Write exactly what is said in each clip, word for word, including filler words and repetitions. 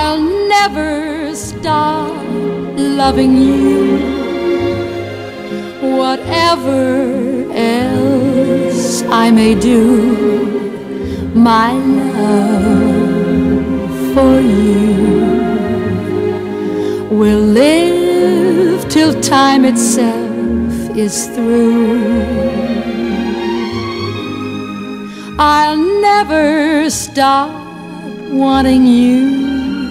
I'll never stop loving you. Whatever else I may do, my love for you will live till time itself is through. I'll never stop wanting you,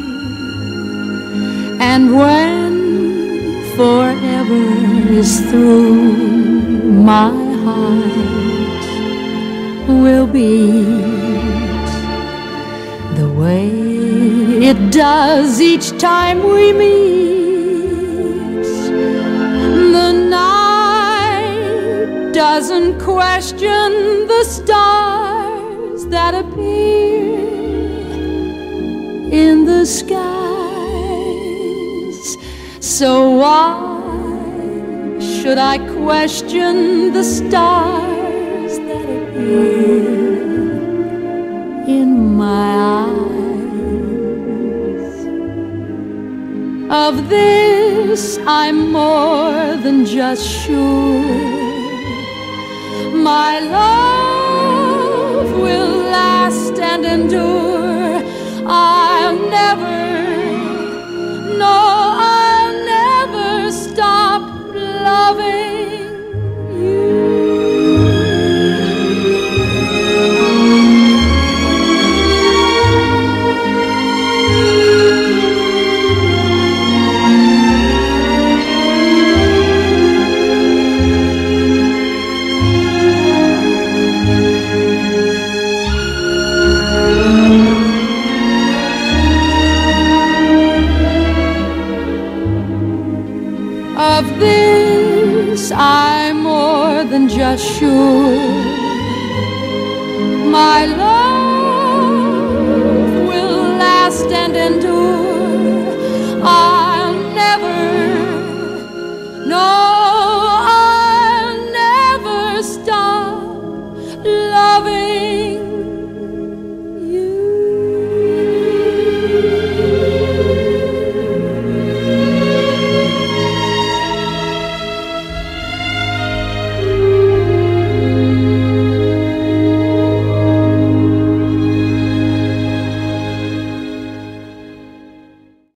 and when forever is through, my heart will beat the way it does each time we meet. The night doesn't question the stars that appear in the skies, so why should I question the stars that appear in my eyes? Of this I'm more than just sure. My love will last and endure. I'll never, no, I'll never stop loving you. Of this I'm more than just sure. My love will last and endure. I